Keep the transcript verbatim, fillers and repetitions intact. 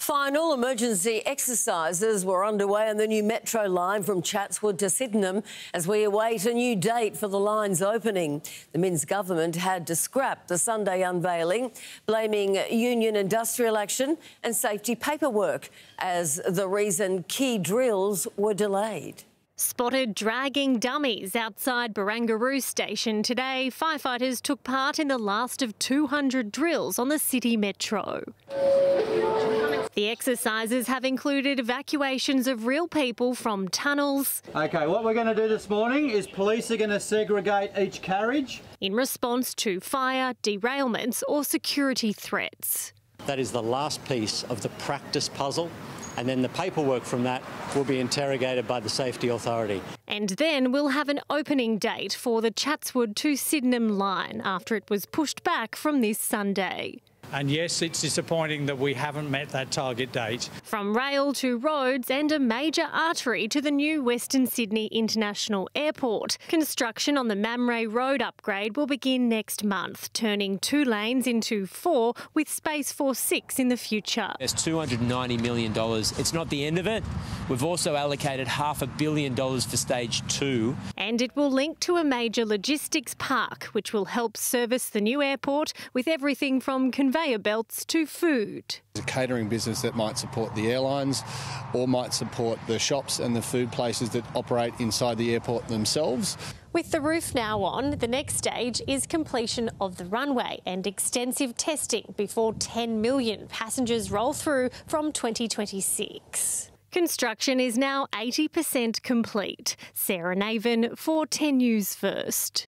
Final emergency exercises were underway on the new metro line from Chatswood to Sydenham as we await a new date for the line's opening. The Minns government had to scrap the Sunday unveiling, blaming union industrial action and safety paperwork as the reason key drills were delayed. Spotted dragging dummies outside Barangaroo station today, firefighters took part in the last of two hundred drills on the city metro. The exercises have included evacuations of real people from tunnels. OK, what we're going to do this morning is police are going to segregate each carriage in response to fire, derailments or security threats. That is the last piece of the practice puzzle, and then the paperwork from that will be interrogated by the Safety Authority. And then we'll have an opening date for the Chatswood to Sydenham line after it was pushed back from this Sunday. And yes, it's disappointing that we haven't met that target date. From rail to roads and a major artery to the new Western Sydney International Airport. Construction on the Mamre Road upgrade will begin next month, turning two lanes into four with space for six in the future. There's two hundred ninety million dollars. It's not the end of it. We've also allocated half a billion dollars for stage two. And it will link to a major logistics park, which will help service the new airport with everything from conveyance belts to food. A catering business that might support the airlines or might support the shops and the food places that operate inside the airport themselves. With the roof now on, the next stage is completion of the runway and extensive testing before ten million passengers roll through from twenty twenty-six. Construction is now eighty percent complete. Sarah Naven for ten News First.